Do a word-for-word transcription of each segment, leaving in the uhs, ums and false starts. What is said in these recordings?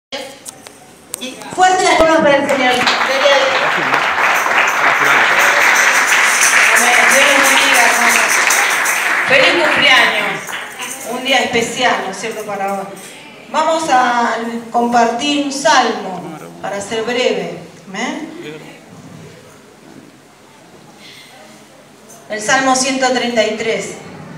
Y fuerte las palmas para el Señor. Amén. Dios los bendiga, hermanos. Feliz cumpleaños. Un día especial, ¿no es cierto?, para hoy. Vamos a compartir un salmo para ser breve. ¿Amén? El Salmo ciento treinta y tres.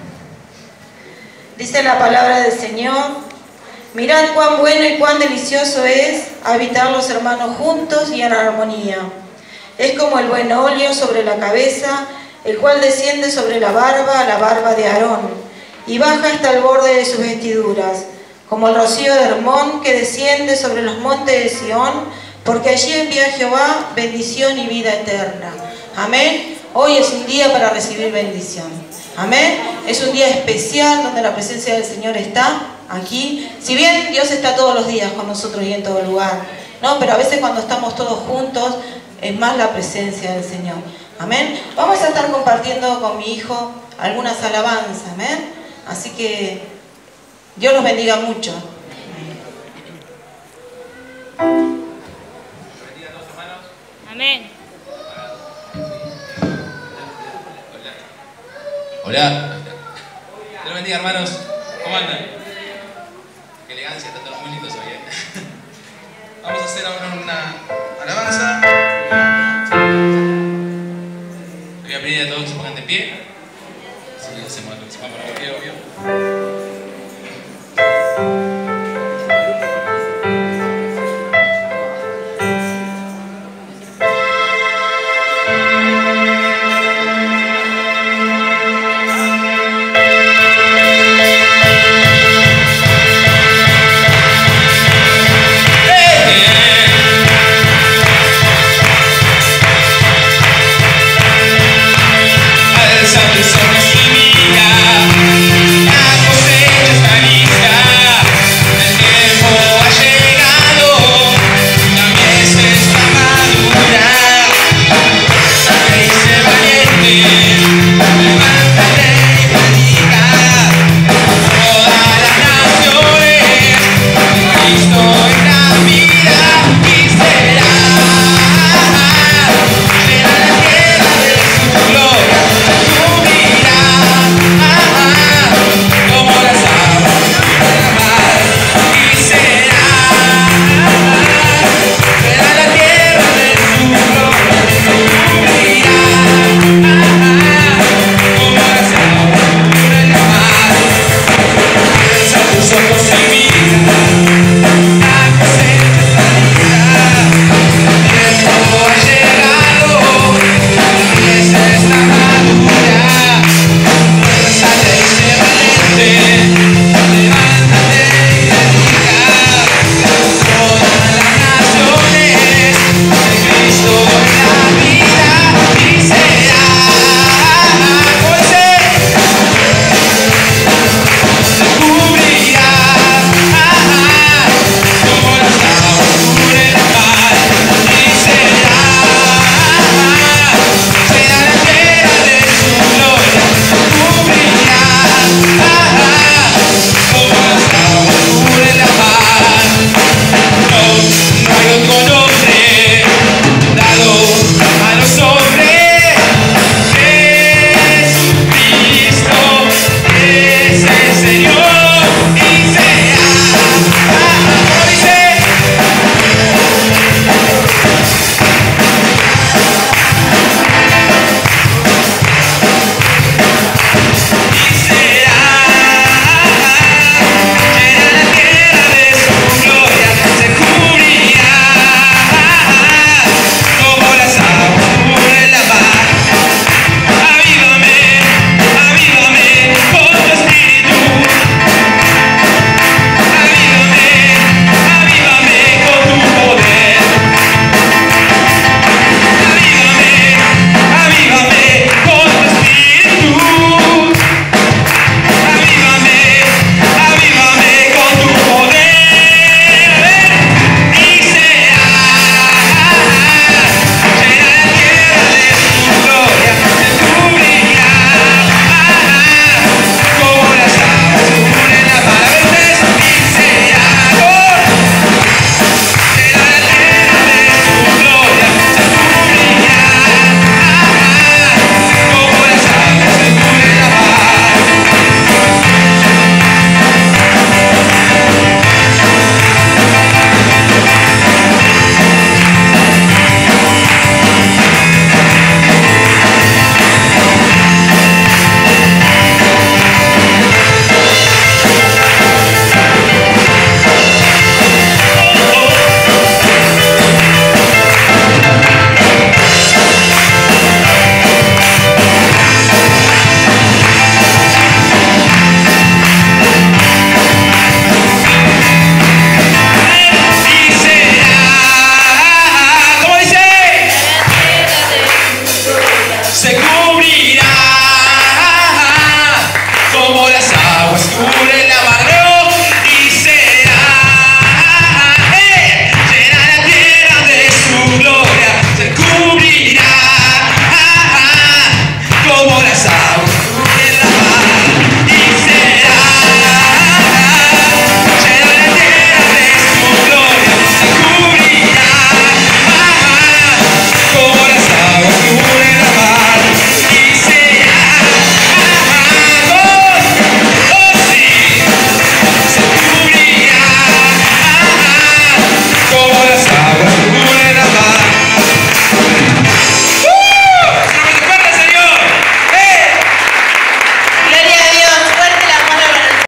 Dice la palabra del Señor: mirad cuán bueno y cuán delicioso es habitar los hermanos juntos y en armonía. Es como el buen óleo sobre la cabeza, el cual desciende sobre la barba, la barba de Aarón, y baja hasta el borde de sus vestiduras, como el rocío de Hermón que desciende sobre los montes de Sión, porque allí envía Jehová bendición y vida eterna. Amén. Hoy es un día para recibir bendición. Amén. Es un día especial donde la presencia del Señor está aquí. Si bien Dios está todos los días con nosotros y en todo lugar, ¿no? Pero a veces cuando estamos todos juntos es más la presencia del Señor. Amén. Vamos a estar compartiendo con mi hijo algunas alabanzas. Amén. Así que Dios los bendiga mucho. Amén. Hola. Dios los bendiga, hermanos. ¿Cómo andan? Qué elegancia, están todos muy lindos hoy, ¿eh? Vamos a hacer ahora una